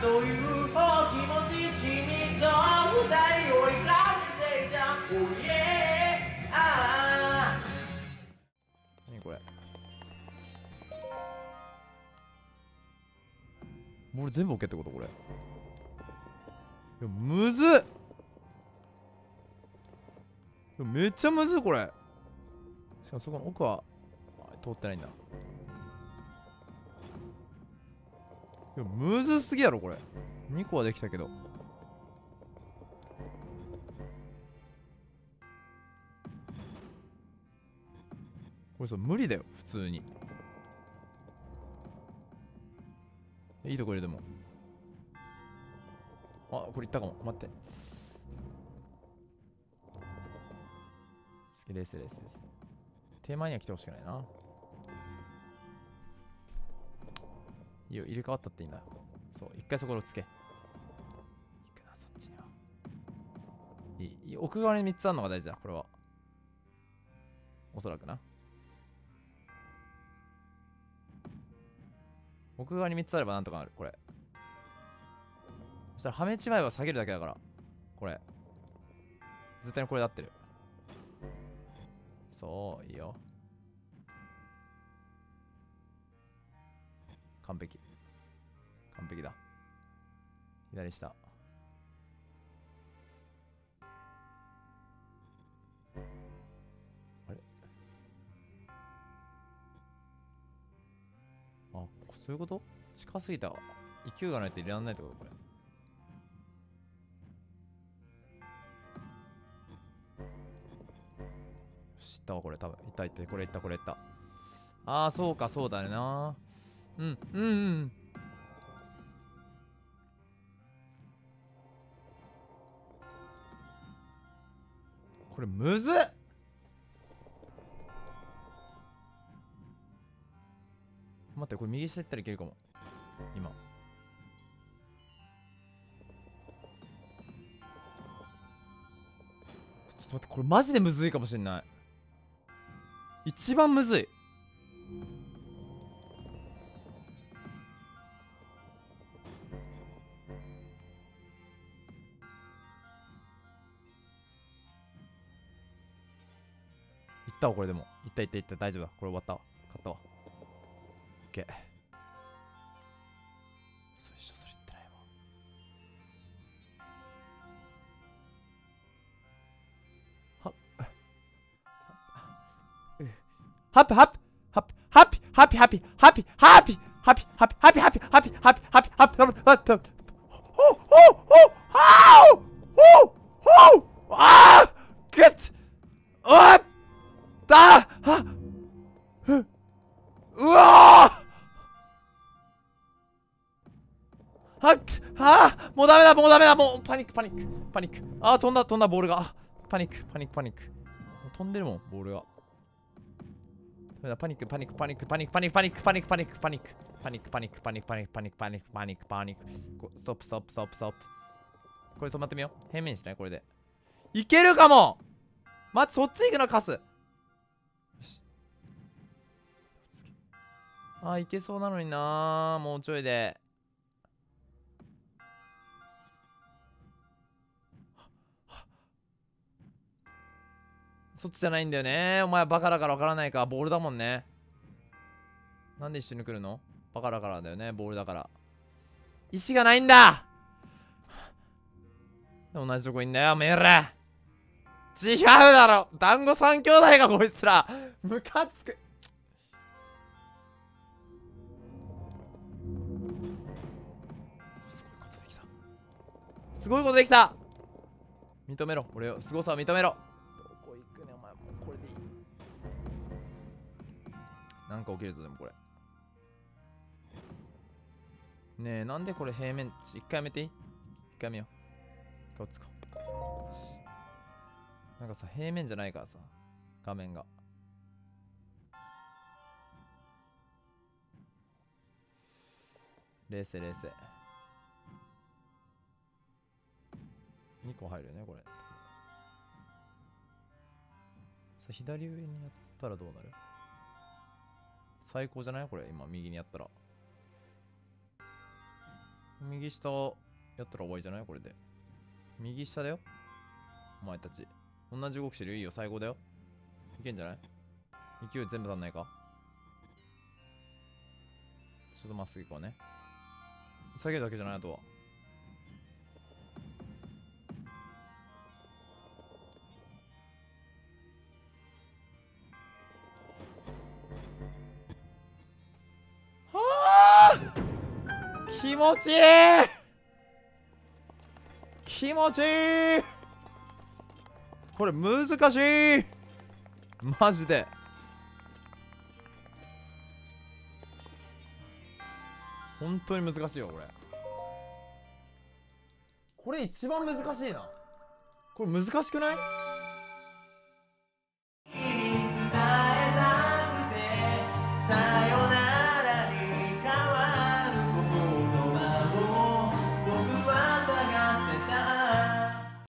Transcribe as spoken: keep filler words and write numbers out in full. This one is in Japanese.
というお気持ち君と二人追いかけていた Oh yeah あー何これボール全部 OK ってことこれいやむずっめっちゃむずいこれしかもそこの奥は通ってないんだいやむずすぎやろこれにこはできたけどこれさ無理だよ普通にいいとこ入れてもあこれいったかも待ってレースレースレース手前には来てほしくないないいよ入れ替わったっていいんだそう一回そこをつけいくなそっちにはいいいい奥側にみっつあるのが大事だこれはおそらくな奥側にみっつあればなんとかなるこれそしたらはめちまえば下げるだけだからこれ絶対にこれで合ってるそういいよ完璧完璧だ左下あれあそういうこと近すぎた勢いがないと入れらんないってことこれ知ったわこれ多分いったいったこれいったこれいったああそうかそうだよなうんうんうんこれむずっ待ってこれ右下行ったらいけるかも今ちょっと待ってこれマジでむずいかもしんない一番むずいいったわこれでもいったいったいった大丈夫だこれ終わったわ勝ったわオッケーそれ一緒それ言ってないわハッハッピハッピハッピハッピハッピハッピハッピハッピハッピハッピハッピハッピハッピハッピハッピハッピハッピハッピほほほはおほほああゲッおっだはうわはっはもうダメだもうダメだもうパニックパニックパニックあー飛んだ飛んだボールがパニックパニックパニック飛んでるもんボールがパニックパニックパニックパニックパニックパニックパニックパニックパニックパニックパニックパニックパニックパニックパニックパニックパニックストップストップストップストップこれ止まってみよう平面にしないこれでいけるかも待ってそっち行くのカスよしあーいけそうなのになーもうちょいでそっちじゃないんだよねお前バカだからわからないかボールだもんねなんで一緒に来るのバカだからだよねボールだから石がないんだ同じとこいんだよめえら違うだろ団子三兄弟がこいつらムカつくすごいことできた認めろ俺を凄さを認めろどこ行くねお前もうこれでいいなんか起きるぞでもこれねえなんでこれ平面一回やめていい一回見よう一回使おうなんかさ平面じゃないからさ画面が冷静冷静にこ入るよねこれさ左上にやったらどうなる最高じゃないこれ今右にやったら右下やったら終わりじゃないこれで。右下だよ。お前たち。同じ動きしてるよ。いいよ、最後だよ。いけんじゃない？勢い全部足んないか？ちょっとまっすぐ行こうね。下げるだけじゃない、あとは。はあ気持ちいい気持ちいいこれ難しいマジで。本当に難しいよこれ。これ一番難しいな。これ難しくない？